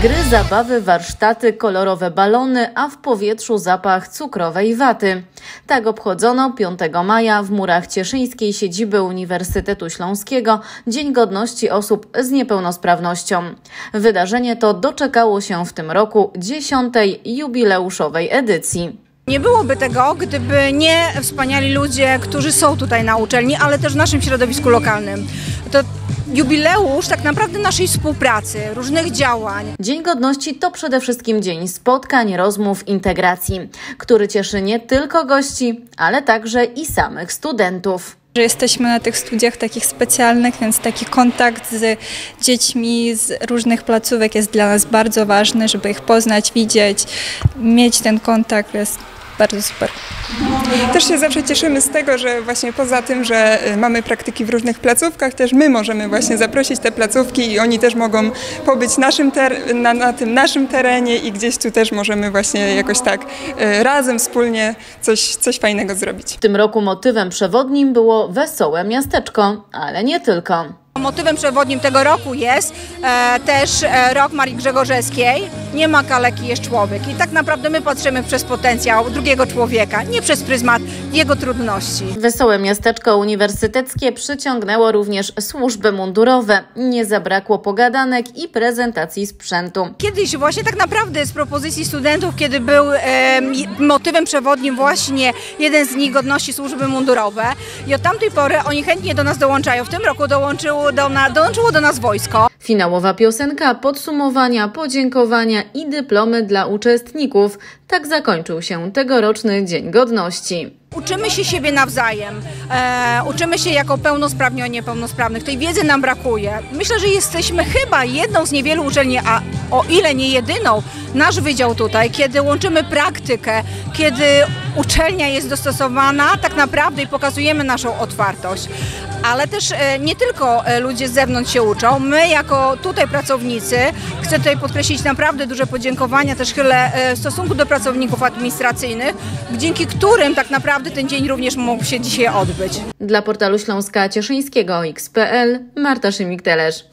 Gry, zabawy, warsztaty, kolorowe balony, a w powietrzu zapach cukrowej waty. Tak obchodzono 5 maja w murach cieszyńskiej siedziby Uniwersytetu Śląskiego Dzień Godności Osób z Niepełnosprawnością. Wydarzenie to doczekało się w tym roku 10. jubileuszowej edycji. Nie byłoby tego, gdyby nie wspaniali ludzie, którzy są tutaj na uczelni, ale też w naszym środowisku lokalnym. To jubileusz tak naprawdę naszej współpracy, różnych działań. Dzień Godności to przede wszystkim dzień spotkań, rozmów, integracji, który cieszy nie tylko gości, ale także i samych studentów. Że jesteśmy na tych studiach takich specjalnych, więc taki kontakt z dziećmi z różnych placówek jest dla nas bardzo ważny, żeby ich poznać, widzieć, mieć ten kontakt jest bardzo super. Też się zawsze cieszymy z tego, że właśnie poza tym, że mamy praktyki w różnych placówkach, też my możemy właśnie zaprosić te placówki i oni też mogą pobyć na tym naszym terenie i gdzieś tu też możemy właśnie jakoś tak razem, wspólnie coś fajnego zrobić. W tym roku motywem przewodnim było Wesołe Miasteczko, ale nie tylko. Motywem przewodnim tego roku jest też rok Marii Grzegorzewskiej. Nie ma kaleki, jest człowiek. I tak naprawdę my patrzymy przez potencjał drugiego człowieka, nie przez pryzmat jego trudności. Wesołe Miasteczko Uniwersyteckie przyciągnęło również służby mundurowe. Nie zabrakło pogadanek i prezentacji sprzętu. Kiedyś właśnie tak naprawdę z propozycji studentów, kiedy był motywem przewodnim właśnie jeden z nich godności służby mundurowe i od tamtej pory oni chętnie do nas dołączają. W tym roku dołączyło do nas wojsko. Finałowa piosenka, podsumowania, podziękowania i dyplomy dla uczestników. Tak zakończył się tegoroczny Dzień Godności. Uczymy się siebie nawzajem, uczymy się jako pełnosprawni o niepełnosprawnych. Tej wiedzy nam brakuje. Myślę, że jesteśmy chyba jedną z niewielu uczelni, a o ile nie jedyną, nasz wydział tutaj, kiedy łączymy praktykę, kiedy uczelnia jest dostosowana tak naprawdę i pokazujemy naszą otwartość. Ale też nie tylko ludzie z zewnątrz się uczą. My jako tutaj pracownicy, chcę tutaj podkreślić naprawdę duże podziękowania też chylę w stosunku do pracowników administracyjnych, dzięki którym tak naprawdę ten dzień również mógł się dzisiaj odbyć. Dla portalu Śląska Cieszyńskiego X.pl Marta Szymik-Telesz.